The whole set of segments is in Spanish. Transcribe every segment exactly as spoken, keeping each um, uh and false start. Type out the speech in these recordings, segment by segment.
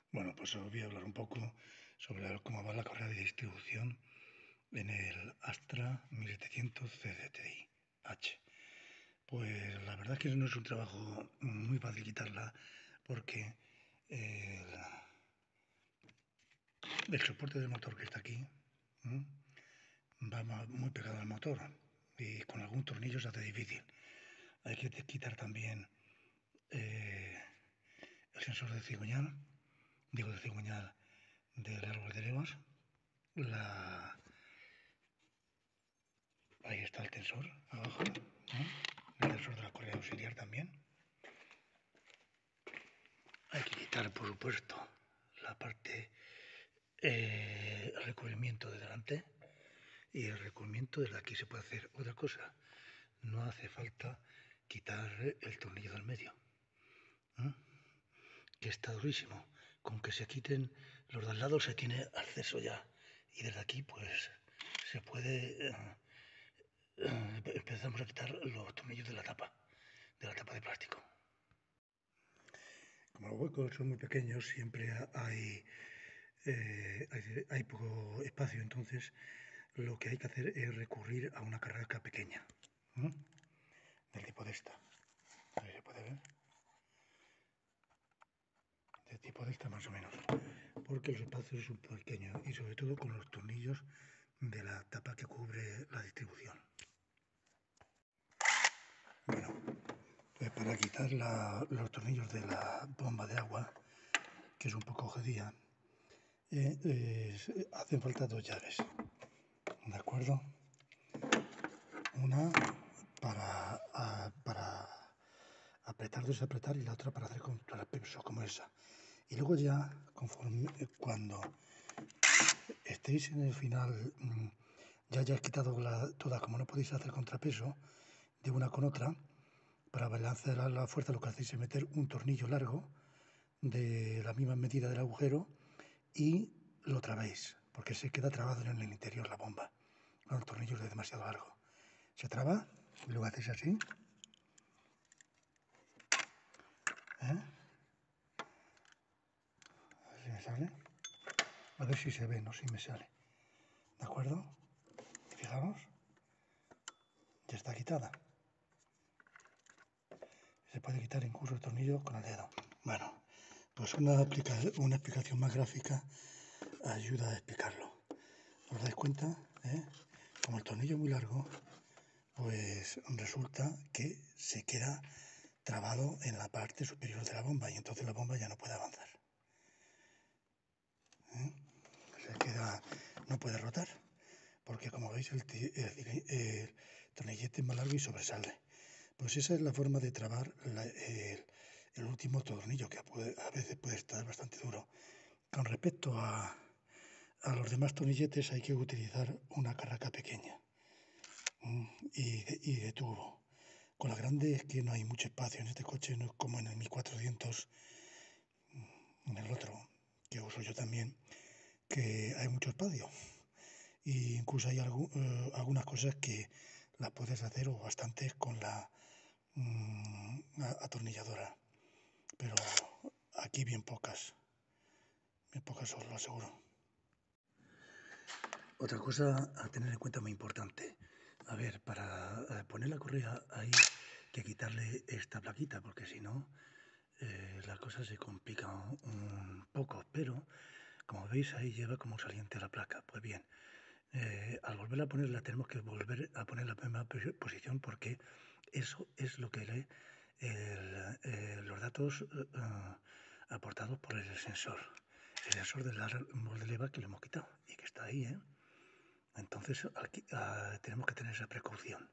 Bueno, pues os voy a hablar un poco sobre cómo va la correa de distribución en el Astra mil setecientos C C T I H. Pues la verdad es que no es un trabajo muy fácil quitarla porque el, el soporte del motor que está aquí ¿m? va muy pegado al motor y con algún tornillo se hace difícil. Hay que quitar también eh, el sensor de cigüeñal, digo de cigüeñal del árbol de levas, la ahí está el tensor abajo, ¿no? El tensor de la correa auxiliar también. Hay que quitar, por supuesto, la parte, eh, el recubrimiento de delante y el recubrimiento de aquí. Se puede hacer otra cosa. No hace falta quitar el tornillo del medio, ¿eh? Que está durísimo. Con que se quiten los de al lado se tiene acceso ya. Y desde aquí, pues, se puede... Eh, eh, empezamos a quitar los tornillos de la tapa, de la tapa de plástico. Como los huecos son muy pequeños, siempre hay, eh, hay, hay poco espacio, entonces lo que hay que hacer es recurrir a una carraca pequeña, ¿no? Del tipo de esta. Ahí se puede ver. Del tipo de esta más o menos. Porque los espacios son pequeños y sobre todo con los tornillos de la tapa que cubre la distribución. Bueno, pues para quitar la, los tornillos de la bomba de agua, que es un poco jodida, eh, eh, hacen falta dos llaves, ¿de acuerdo? Una para, a, para apretar, desapretar, y la otra para hacer contrapeso, como esa. Y luego ya, conforme cuando estéis en el final, ya hayáis quitado la, toda, como no podéis hacer contrapeso de una con otra, para balancear la fuerza lo que hacéis es meter un tornillo largo de la misma medida del agujero y lo trabéis, porque se queda trabado en el interior la bomba, con el tornillo de demasiado largo. Se traba y luego hacéis así, ¿eh? A ver si me sale, a ver si se ve, no si me sale, ¿de acuerdo? Fijaros, ya está quitada. Se puede quitar incluso el tornillo con el dedo. Bueno, pues una, aplica una explicación más gráfica ayuda a explicarlo. ¿Os dais cuenta? ¿Eh? Como el tornillo es muy largo, pues resulta que se queda trabado en la parte superior de la bomba y entonces la bomba ya no puede avanzar. ¿Eh? Se queda, no puede rotar, porque como veis el, el, el tornillete es más largo y sobresale. Pues esa es la forma de trabar la, el, el último tornillo, que puede, a veces puede estar bastante duro. Con respecto a, a los demás tornilletes hay que utilizar una carraca pequeña y de, y de tubo. Con la grande es que no hay mucho espacio en este coche, no es como en el mil cuatrocientos, en el otro que uso yo también, que hay mucho espacio. Y incluso hay algún, eh, algunas cosas que las puedes hacer o bastantes con la mmm, atornilladora. Pero aquí bien pocas. Bien pocas os lo aseguro. Otra cosa a tener en cuenta muy importante. A ver, para poner la correa hay que quitarle esta plaquita, porque si no, eh, la cosa se complica un poco. Pero, como veis, ahí lleva como saliente la placa. Pues bien, eh, al volverla a poner, la tenemos que volver a poner en la misma posición, porque eso es lo que lee el, eh, los datos eh, aportados por el sensor. El sensor del árbol de leva que le hemos quitado y que está ahí, ¿eh? Entonces aquí uh, tenemos que tener esa precaución.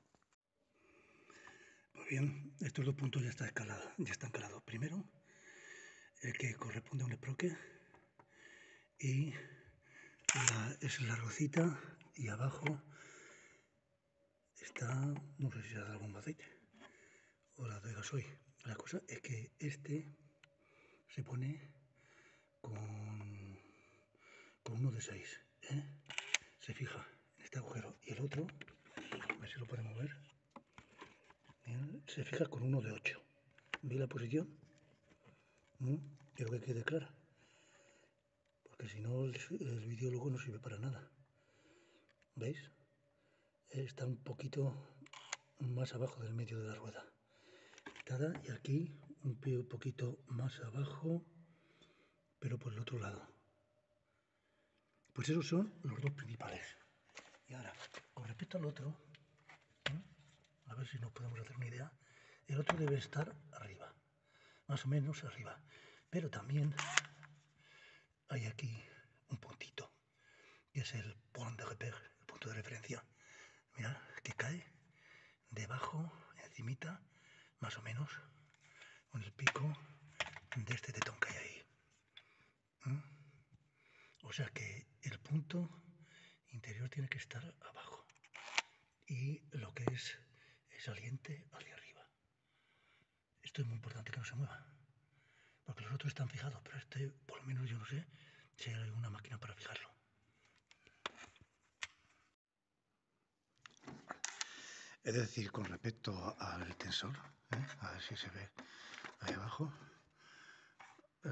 Pues bien, estos dos puntos ya, está escalado, ya están calados. Primero, el que corresponde a un esproque y la, es la rosita, y abajo está, no sé si será de la bomba de aceite o la de gasoil. La cosa es que este se pone con, con uno de seis, ¿eh? Se fija en este agujero, y el otro, a ver si lo podemos ver, se fija con uno de ocho. ¿Veis la posición? ¿Mm? Quiero que quede clara. porque si no el, el vídeo luego no sirve para nada. ¿Veis? Está un poquito más abajo del medio de la rueda. Y aquí un poquito más abajo, pero por el otro lado. Pues esos son los dos principales. Y ahora, con respecto al otro, ¿eh? A ver si nos podemos hacer una idea, el otro debe estar arriba, más o menos arriba, pero también hay aquí un puntito, que es el point de repère, el punto de referencia. Mirad, que cae debajo, encimita, más o menos, con el pico de este tetón que hay ahí. ¿Mm? O sea que el punto interior tiene que estar abajo y lo que es el saliente hacia arriba. Esto es muy importante que no se mueva, porque los otros están fijados, pero este, por lo menos yo no sé si hay alguna máquina para fijarlo. Es decir, con respecto al tensor, ¿eh? A ver si se ve ahí abajo. Eh,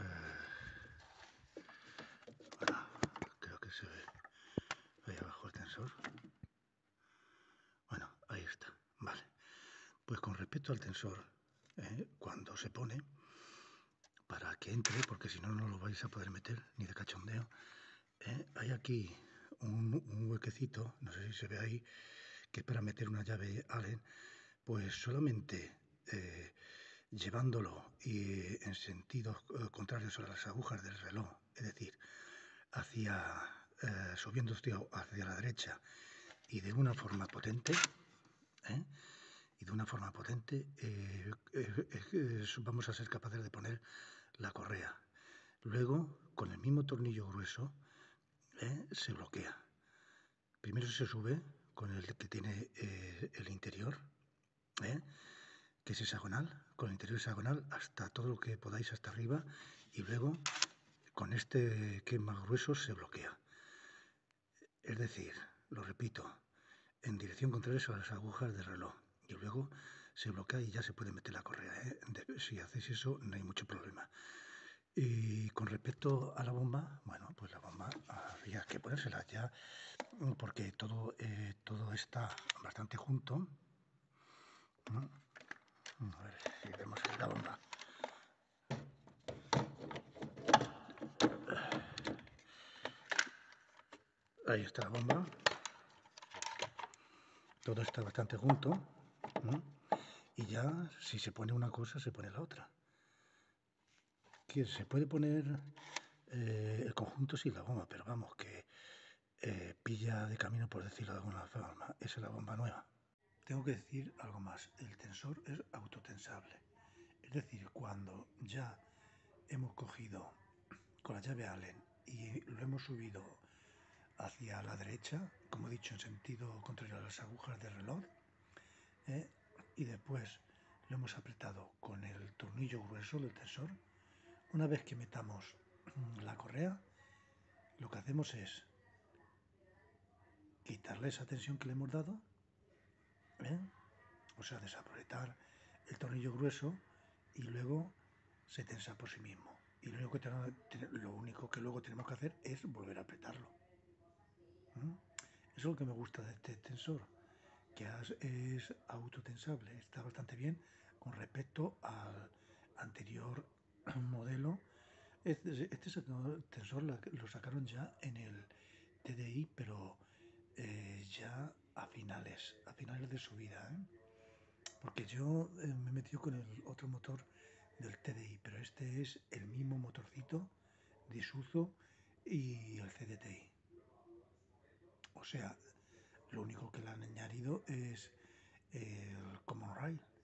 bueno, creo que se ve ahí abajo el tensor. Bueno, ahí está, vale. Pues con respecto al tensor, ¿eh? Cuando se pone, para que entre, porque si no, no lo vais a poder meter ni de cachondeo, ¿eh? Hay aquí un, un huequecito, no sé si se ve ahí, que es para meter una llave Allen. Pues solamente eh, llevándolo y en sentidos eh, contrarios a las agujas del reloj, es decir, hacia eh, subiendo hacia la derecha y de una forma potente, ¿eh? y de una forma potente eh, eh, eh, vamos a ser capaces de poner la correa. Luego, con el mismo tornillo grueso, ¿eh? se bloquea. Primero se sube con el que tiene eh, el interior, ¿eh? que es hexagonal, con el interior hexagonal hasta todo lo que podáis hasta arriba, y luego con este que es más grueso se bloquea. Es decir, lo repito, en dirección contraria a las agujas del reloj, y luego se bloquea y ya se puede meter la correa, ¿eh? De, si hacéis eso no hay mucho problema. Y con respecto a la bomba, bueno, pues la bomba habría que ponérsela ya, porque todo, eh, todo está bastante junto. ¿No? A ver si vemos la bomba. Ahí está la bomba. Todo está bastante junto, ¿no? Y ya si se pone una cosa se pone la otra. Que se puede poner eh, el conjunto sin la bomba, pero vamos, que eh, pilla de camino, por decirlo de alguna forma. Esa es la bomba nueva. Tengo que decir algo más. El tensor es autotensable. Es decir, cuando ya hemos cogido con la llave Allen y lo hemos subido hacia la derecha, como he dicho, en sentido contrario a las agujas del reloj, ¿eh? y después lo hemos apretado con el tornillo grueso del tensor. Una vez que metamos la correa, lo que hacemos es quitarle esa tensión que le hemos dado, ¿eh? o sea, desapretar el tornillo grueso, y luego se tensa por sí mismo. Y lo único que, tenemos, lo único que luego tenemos que hacer es volver a apretarlo. ¿Mm? Eso es lo que me gusta de este tensor, que es autotensable, está bastante bien con respecto al anterior modelo. Este, este tensor lo sacaron ya en el T D I, pero eh, ya a finales, a finales de su vida, ¿eh? Porque yo eh, me he metido con el otro motor del T D I, pero este es el mismo motorcito de Isuzu y el C D T I. O sea, lo único que le han añadido es el Common Rail,